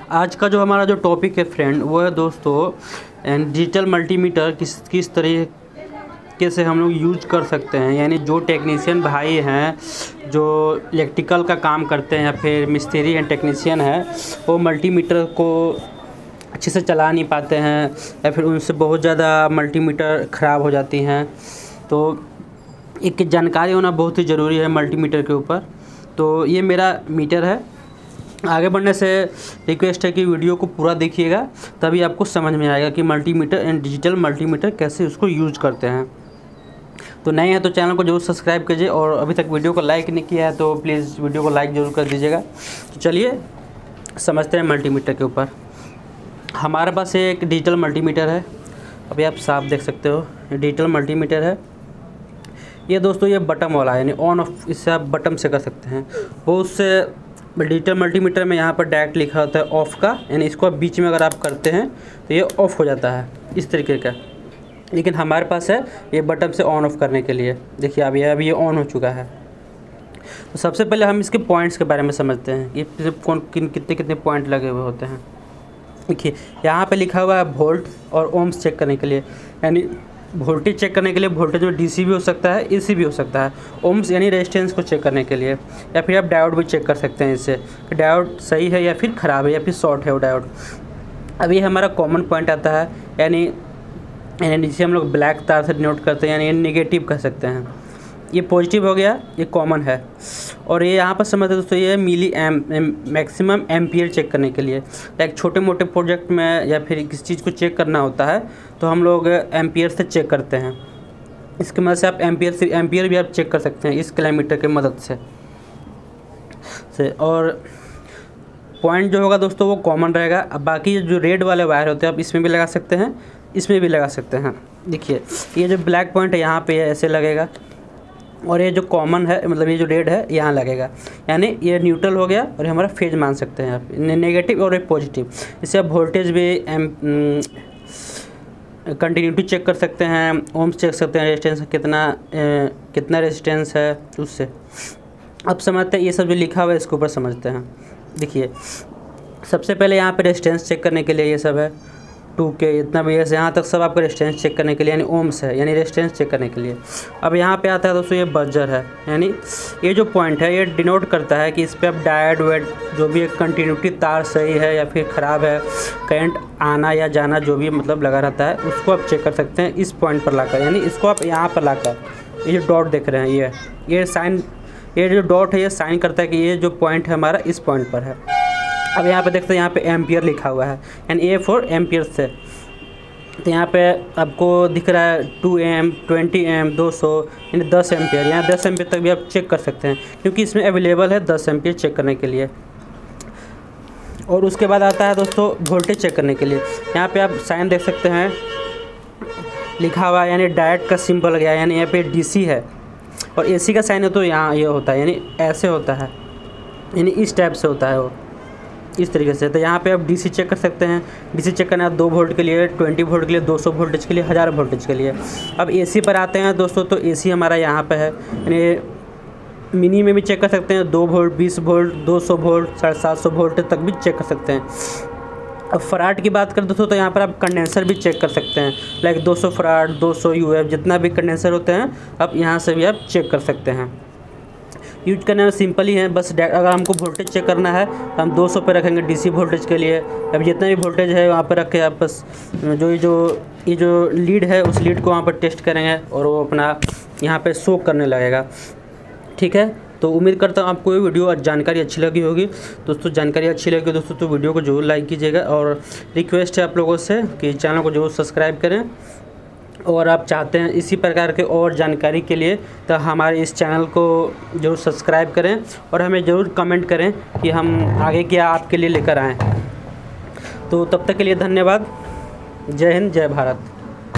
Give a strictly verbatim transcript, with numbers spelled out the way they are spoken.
आज का जो हमारा जो टॉपिक है फ्रेंड, वो है दोस्तों डिजिटल मल्टीमीटर किस किस तरीके से हम लोग यूज कर सकते हैं। यानी जो टेक्नीशियन भाई हैं, जो इलेक्ट्रिकल का काम करते हैं या फिर मिस्त्री हैं, टेक्नीशियन हैं, वो मल्टीमीटर को अच्छे से चला नहीं पाते हैं या फिर उनसे बहुत ज़्यादा मल्टीमीटर ख़राब हो जाती हैं। तो एक जानकारी होना बहुत ही ज़रूरी है मल्टीमीटर के ऊपर। तो ये मेरा मीटर है। आगे बढ़ने से रिक्वेस्ट है कि वीडियो को पूरा देखिएगा, तभी आपको समझ में आएगा कि मल्टीमीटर एंड डिजिटल मल्टीमीटर कैसे उसको यूज करते हैं। तो नए हैं तो चैनल को जरूर सब्सक्राइब कीजिए, और अभी तक वीडियो को लाइक नहीं किया है तो प्लीज़ वीडियो को लाइक ज़रूर कर दीजिएगा। तो चलिए समझते हैं मल्टीमीटर के ऊपर। हमारे पास एक डिजिटल मल्टीमीटर है, अभी आप साफ देख सकते हो, डिजिटल मल्टीमीटर है ये दोस्तों। ये बटन वाला है, यानी ऑन ऑफ, इससे आप बटन से कर सकते हैं। बहुत से डिजिटल मल्टीमीटर में यहाँ पर डायरेक्ट लिखा होता है ऑफ़ का, यानी इसको बीच में अगर आप करते हैं तो ये ऑफ़ हो जाता है इस तरीके का। लेकिन हमारे पास है ये बटन से ऑन ऑफ़ करने के लिए। देखिए अब ये अभी ये ऑन हो चुका है। तो सबसे पहले हम इसके पॉइंट्स के बारे में समझते हैं, ये कौन किन कितने कितने पॉइंट लगे हुए होते हैं। देखिए यहाँ पे लिखा हुआ है वोल्ट और ओम्स चेक करने के लिए, यानी वोल्टेज चेक करने के लिए वोल्टेज में डीसी भी हो सकता है, एसी भी हो सकता है। ओम्स यानी रेजिस्टेंस को चेक करने के लिए, या फिर आप डायोड भी चेक कर सकते हैं इससे कि डायोड सही है या फिर ख़राब है या फिर शॉर्ट है वो डायोड। अब ये हमारा कॉमन पॉइंट आता है, यानी यानी जिसे हम लोग ब्लैक तार से डिनोट करते हैं, यानी नेगेटिव कह सकते हैं। ये पॉजिटिव हो गया, ये कॉमन है। और ये यहाँ पर समझते हैं दोस्तों, ये milli M maximum ampere check करने के लिए, लाइक छोटे मोटे प्रोजेक्ट में या फिर किसी चीज़ को चेक करना होता है तो हम लोग एम्पियर से चेक करते हैं। इसकी मदद से आप एम्पियर से एम्पियर भी आप चेक कर सकते हैं इस किलोमीटर की मदद से से और पॉइंट जो होगा दोस्तों वो कॉमन रहेगा। अब बाकी जो रेड वाले वायर होते हैं आप इसमें भी लगा सकते हैं, इसमें भी लगा सकते हैं। देखिए ये जो ब्लैक पॉइंट है यहाँ पे ऐसे लगेगा, और ये जो कॉमन है, मतलब ये जो रेड है यहाँ लगेगा, यानी ये न्यूट्रल हो गया और ये हमारा फेज मान सकते हैं आप, नेगेटिव और एक पॉजिटिव। इससे आप वोल्टेज भी एम कंटिन्यूटी चेक कर सकते हैं, ओम्स चेक सकते हैं, रेजिस्टेंस कितना ए, कितना रेजिस्टेंस है उससे। अब समझते हैं ये सब जो लिखा हुआ है इसके ऊपर समझते हैं। देखिए सबसे पहले यहाँ पे रेजिस्टेंस चेक करने के लिए ये सब है, टू के इतना भी है, यहाँ तक सब आपका रेजिस्टेंस चेक करने के लिए, यानी ओम्स है, यानी रेजिस्टेंस चेक करने के लिए। अब यहाँ पे आता है दोस्तों ये बजर है, यानी ये जो पॉइंट है ये डिनोट करता है कि इस पर आप डायोड वेड जो भी एक कंटिन्यूटी तार सही है या फिर ख़राब है, करंट आना या जाना जो भी मतलब लगा रहता है उसको आप चेक कर सकते हैं इस पॉइंट पर लाकर। यानी इसको आप यहाँ पर लाकर, ये जो डॉट देख रहे हैं ये ये साइन, ये जो डॉट है ये साइन करता है कि ये जो पॉइंट है हमारा इस पॉइंट पर है। अब यहाँ पे देखते हैं यहाँ पे एम्पियर लिखा हुआ है, एंड ए फॉर एम्पियर से। तो यहाँ पे आपको दिख रहा है टू एम, ट्वेंटी एम, दो सौ, यानी दस एम्पियर। यहाँ दस एम्पियर तक भी आप चेक कर सकते हैं क्योंकि इसमें अवेलेबल है दस एम्पियर चेक करने के लिए। और उसके बाद आता है दोस्तों वोल्टेज चेक करने के लिए। यहाँ पे आप साइन देख सकते हैं लिखा हुआ है, यानी डायोड का सिंबल गया, यानी यहाँ पे डीसी है। और एसी का साइन है तो यहाँ ये होता है, यानी ऐसे होता है, यानी इस टाइप से होता है वो, इस तरीके से। तो यहाँ पे आप डीसी चेक कर सकते हैं। डीसी चेक करना है दो वोल्ट के लिए, ट्वेंटी वोल्ट के लिए, दो सौ वोल्टेज के लिए, हज़ार वोल्टेज के लिए। अब एसी पर आते हैं दोस्तों, तो एसी हमारा यहाँ पे है, यानी मिनी में भी चेक कर सकते हैं, दो वोल्ट, बीस वोल्ट, दो सौ वोल्ट, साढ़े सात सौ वोल्ट तक भी चेक कर सकते हैं। अब फराड की बात करें दोस्तों, तो यहाँ पर आप कंडेंसर भी चेक कर सकते हैं, लाइक दो सौ फराड, दो सौ यूएफ, जितना भी कंडेंसर होते हैं आप यहाँ से भी आप चेक कर सकते हैं। यूज करने में सिंपल ही है, बस अगर हमको वोल्टेज चेक करना है तो हम दो सौ पे रखेंगे डीसी वोल्टेज के लिए। अब जितना भी वोल्टेज है वहाँ पर रख के आप बस जो ये जो ये जो लीड है उस लीड को वहाँ पर टेस्ट करेंगे और वो अपना यहाँ पे शो करने लगेगा। ठीक है, तो उम्मीद करता हूँ आपको ये वीडियो जानकारी अच्छी लगी होगी। दोस्तों जानकारी अच्छी लगी दोस्तों तो वीडियो को जरूर लाइक कीजिएगा, और रिक्वेस्ट है आप लोगों से कि चैनल को जरूर सब्सक्राइब करें। और आप चाहते हैं इसी प्रकार के और जानकारी के लिए तो हमारे इस चैनल को जरूर सब्सक्राइब करें, और हमें ज़रूर कमेंट करें कि हम आगे क्या आपके लिए लेकर आएँ। तो तब तक के लिए धन्यवाद। जय हिंद, जय भारत।